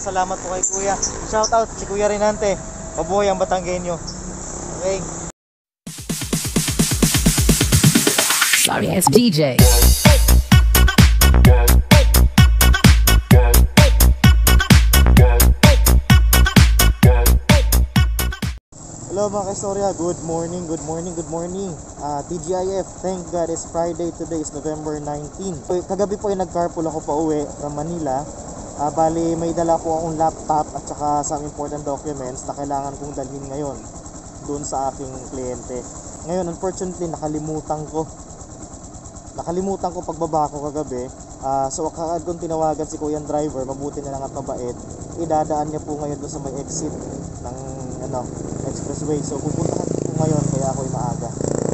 Salamat po kay Kuya. Shout out si Kuya Reynante. Mabuhay ang Batanggenyo. Okay. Sorry, it's DJ. Hello mga kaistorya, good morning. TGIF, thank God it's Friday, today is November 19. Kagabi po ay nag-carpool ako pa uwi from Manila. Bali may dala po akong laptop at saka some important documents na kailangan kong dalhin ngayon doon sa aking kliyente. Ngayon unfortunately nakalimutan ko pagbaba ko kagabi. So kagad kong tinawagan si Kuya driver, mabuti na lang at mabait. Idadaan niya po ngayon doon sa may exit ng expressway. So pupuntahan ko po ngayon kaya ako'y maaga.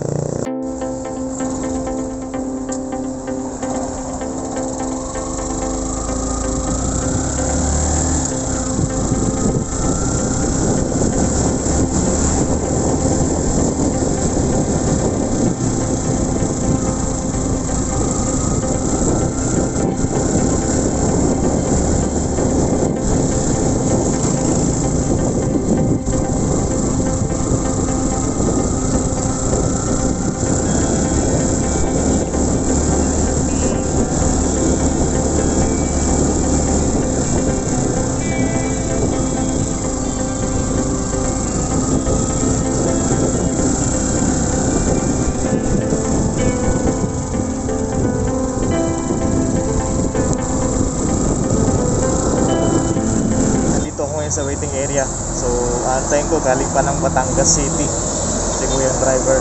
Sa waiting area. So antayin ko, galing pa ng Batangas City si Kuya driver.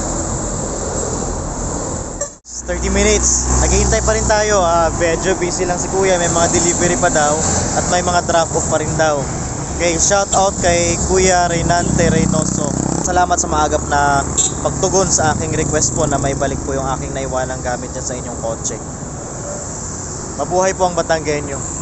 30 minutes, naghihintay pa rin tayo. Medyo busy lang si Kuya, may mga delivery pa daw at may mga drop off pa rin daw. Okay, shout out kay Kuya Reynante Reynoso. Salamat sa maagap na pagtugon sa aking request po na may balik po yung aking naiwanang gamit dyan sa inyong kotse. Mabuhay po ang Batanggenyo.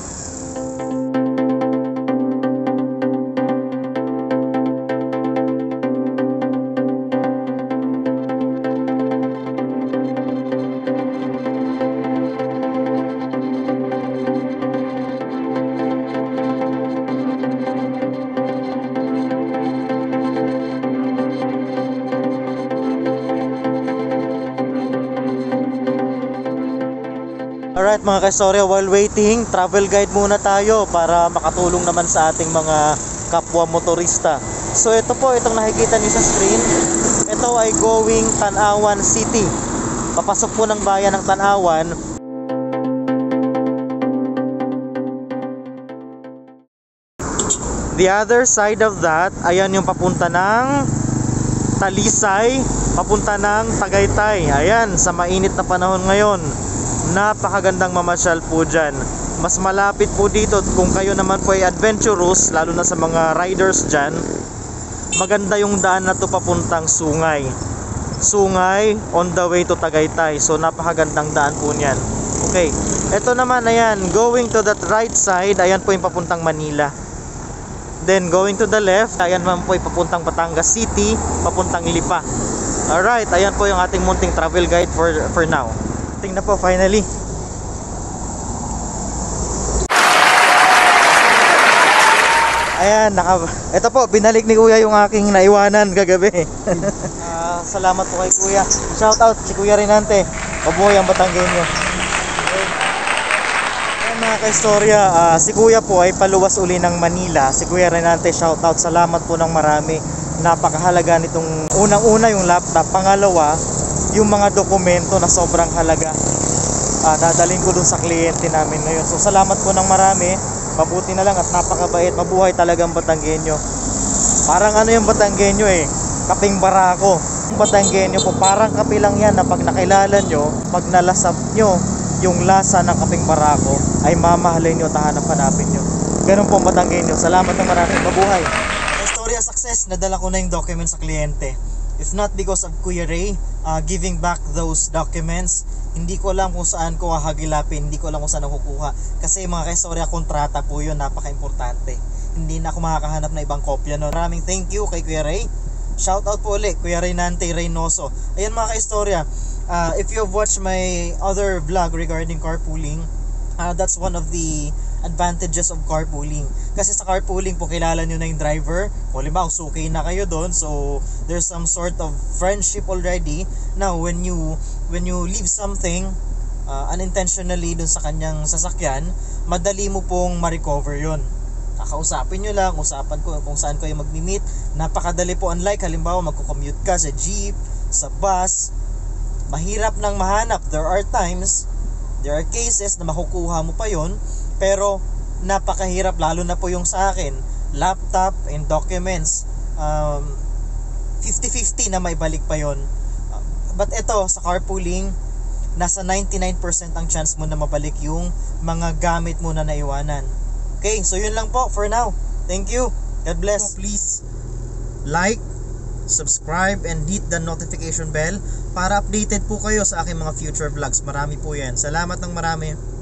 Alright mga kaistorya, while waiting, travel guide muna tayo para makatulong naman sa ating mga kapwa motorista. So ito po, itong nakikita niyo sa screen, ito ay going Tanawan City. Papasok po ng bayan ng Tanawan. The other side of that, ayan yung papunta ng Talisay, papunta ng Tagaytay. Ayan, sa mainit na panahon ngayon. Napakagandang mamasyal po dyan. Mas malapit po dito kung kayo naman po ay adventurous, lalo na sa mga riders dyan. Maganda yung daan na to papuntang Sungay on the way to Tagaytay. So napakagandang daan po niyan. Okay, ito naman, ayan, going to that right side, ayan po yung papuntang Manila. Then going to the left, ayan naman po yung papuntang Batangas City, papuntang Lipa. Alright, ayan po yung ating munting travel guide for now. Tingnan po finally. Ayan, ito po, binalik ni Kuya yung aking naiwanan kagabi. Salamat po kay Kuya. Shout out si Kuya Reynante. Mabuhay ang Batanggenyo. Ayan mga kaistorya, si Kuya po ay paluwas uli ng Manila. Si Kuya Reynante, shout out. Salamat po ng marami. Napakahalaga nitong unang-una yung laptop. Pangalawa, yung mga dokumento na sobrang halaga. Dadalhin ko dun sa kliyente namin ngayon. So salamat po ng marami. Mabuti na lang at napakabait. Mabuhay talagang Batanggenyo. Parang ano yung Batanggenyo kaping barako. Yung Batanggenyo po parang kape lang yan na pag nakilala nyo, pag nalasap nyo yung lasa ng kaping barako, ay mamahalin nyo at hahanap-hanapin nyo. Ganun po ang Batanggenyo. Salamat ng marami. Mabuhay. Story of success, nadala ko na yung documents sa kliyente. If not because of Kuya Ray giving back those documents, hindi ko alam kung saan ko hahagilapin, hindi ko alam kung saan nakukuha. Kasi mga kaistorya, kontrata po yun, napaka-importante. Hindi na ako makakahanap na ibang kopya nun. Maraming thank you kay Kuya Ray. Shout out po ulit, Kuya Reynante Reynoso. Ayan mga kaistorya, if you've watched my other vlog regarding carpooling, that's one of the advantages of carpooling. Kasi sa carpooling po, kilala nyo na yung driver. Kung halimbawa, suki na kayo doon. So, there's some sort of friendship already. Now, when you leave something unintentionally dun sa kanyang sasakyan, madali mo pong ma-recover yun. Kakausapin nyo lang, usapan ko kung saan kayo mag-meet. Napakadali po, unlike halimbawa magko-commute ka sa jeep, sa bus, mahirap nang mahanap. There are cases na makukuha mo pa yon, pero napakahirap, lalo na po yung sa akin, laptop and documents, 50-50 na may balik pa yon. But ito, sa carpooling, nasa 99% ang chance mo na mabalik yung mga gamit mo na naiwanan. Okay, so yun lang po for now. Thank you. God bless. Please like, subscribe, and hit the notification bell para updated po kayo sa aking mga future vlogs. Marami po yan. Salamat ng marami.